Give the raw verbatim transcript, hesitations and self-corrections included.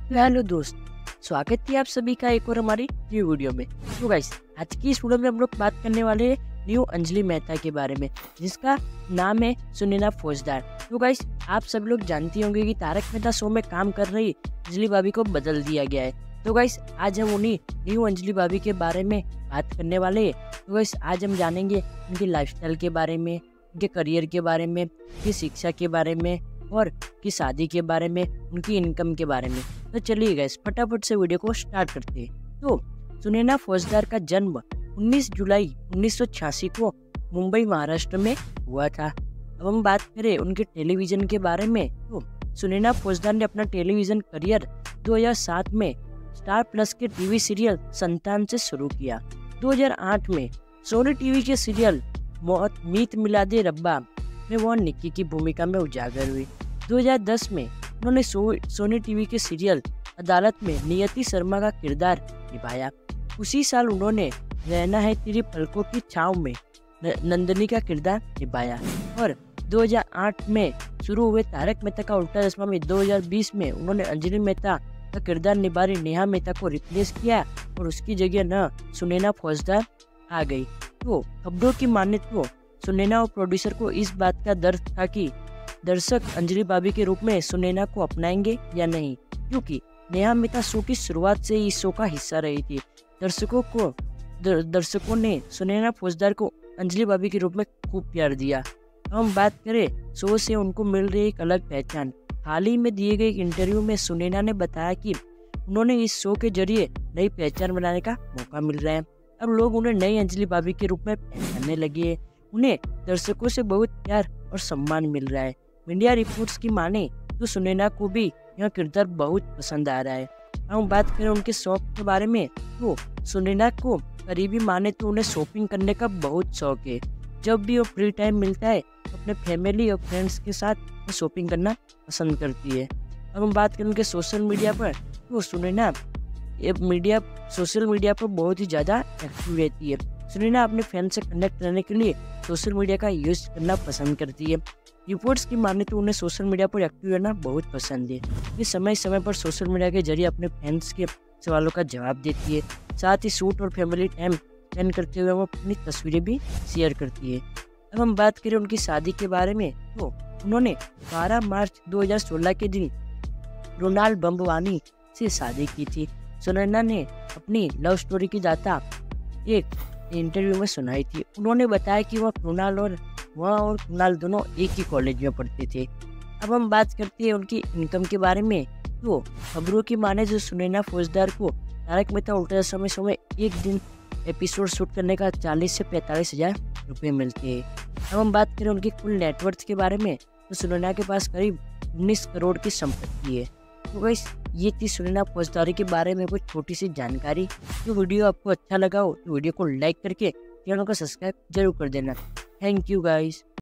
तो हेलो दोस्त, स्वागत है आप सभी का एक और हमारी न्यू वीडियो में। तो गाइस, आज की इस वीडियो में हम लोग बात करने वाले हैं न्यू अंजलि मेहता के बारे में, जिसका नाम है सुनैना फौजदार। तो गाइस, आप सब लोग जानती होंगे कि तारक मेहता शो में काम कर रही अंजलि भाभी को बदल दिया गया है। तो गाइस, आज हम उन्हीं न्यू अंजलि भाभी के बारे में बात करने वाले हैं। तो गाइस, आज हम जानेंगे उनकी लाइफस्टाइल के बारे में, उनके करियर के बारे में, उनकी शिक्षा के बारे में और की शादी के बारे में, उनकी इनकम के बारे में। तो चलिए गाइस, फटाफट से वीडियो को स्टार्ट करते हैं। तो सुनैना फौजदार का जन्म उन्नीस जुलाई उन्नीस सौ छियासी को मुंबई महाराष्ट्र में हुआ था। अब हम बात करें उनके टेलीविज़न के बारे में, तो सुनैना फौजदार ने अपना टेलीविज़न करियर दो हज़ार सात में स्टार प्लस के टीवी सीरियल संतान से शुरू किया। दो हज़ार आठ में सोनी टीवी के सीरियल मौत मीत मिलादे रब्बा में वो निक्की की भूमिका में उजागर हुई। दो हज़ार दस में उन्होंने सो, सोनी टीवी के सीरियल अदालत में नियति शर्मा का किरदार निभाया। उसी साल उन्होंने रहना है तेरी पलकों की छाँव में नंदनी का किरदार निभाया। और दो हज़ार आठ में शुरू हुए तारक मेहता का उल्टा चश्मा में दो हज़ार बीस में उन्होंने अंजलि मेहता का किरदार निभा रही नेहा मेहता को रिप्लेस किया और उसकी जगह न सुनैना फौजदार आ गई। तो खबरों की माने तो सुनैना और प्रोड्यूसर को इस बात का डर था कि दर्शक अंजलि भाभी के रूप में सुनैना को अपनाएंगे या नहीं, क्योंकि नेहा मेहता शो की शुरुआत से ही इस शो का हिस्सा रही थी। दर्शकों को दर, दर्शकों ने सुनैना फौजदार को अंजलि भाभी के रूप में खूब प्यार दिया। हम बात करें शो से उनको मिल रही एक अलग पहचान। हाल ही में दिए गए इंटरव्यू में सुनैना ने बताया कि उन्होंने इस शो के जरिए नई पहचान बनाने का मौका मिल रहा है। अब लोग उन्हें नई अंजलि भाभी के रूप में पहचानने लगे हैं। उन्हें दर्शकों से बहुत प्यार और सम्मान मिल रहा है। मीडिया रिपोर्ट्स की माने तो सुनैना को भी यह किरदार बहुत पसंद आ रहा है। हम बात करें उनके शौक के बारे में, तो सुनैना को करीबी माने तो उन्हें शॉपिंग करने का बहुत शौक है। जब भी वो फ्री टाइम मिलता है अपने फैमिली और फ्रेंड्स के साथ वो शॉपिंग करना पसंद करती है। अब हम बात करें उनके सोशल मीडिया पर, तो सुनैना ये मीडिया सोशल मीडिया पर बहुत ही ज़्यादा एक्टिव रहती है। सुनैना अपने फैन से कनेक्ट रहने के लिए सोशल मीडिया का यूज़ करना पसंद करती है। रिपोर्ट्स की माने तो उन्हें सोशल मीडिया पर एक्टिव रहना बहुत पसंद है। ये समय समय पर सोशल मीडिया के जरिए अपने फैंस के सवालों का जवाब देती है। साथ ही शूट और फैमिली टाइम स्पेंड करते हुए वो अपनी तस्वीरें भी शेयर करती है। अब हम बात करें उनकी शादी के बारे में, तो उन्होंने बारह मार्च दो हज़ार सोलह के दिन रोनाल्ड बम्बवानी से शादी की थी। सुनैना ने अपनी लव स्टोरी की दाता एक इंटरव्यू में सुनाई थी। उन्होंने बताया कि वह कृणाल और वह और कृणाल दोनों एक ही कॉलेज में पढ़ते थे। अब हम बात करते हैं उनकी इनकम के बारे में, तो खबरों की माने जो सुनैना फौजदार को तारक मेहता उल्टा चश्मा शो में एक दिन एपिसोड शूट करने का चालीस से पैंतालीस हज़ार रुपये मिलते हैं। अब हम बात करें उनकी कुल नेटवर्थ के बारे में, तो सुनैना के पास करीब उन्नीस करोड़ की संपत्ति है। तो गाइस, ये थी सुनैना फौजदारी के बारे में कुछ छोटी सी जानकारी। तो वीडियो आपको अच्छा लगा हो तो वीडियो को लाइक करके चैनल को सब्सक्राइब जरूर कर देना। Thank you guys.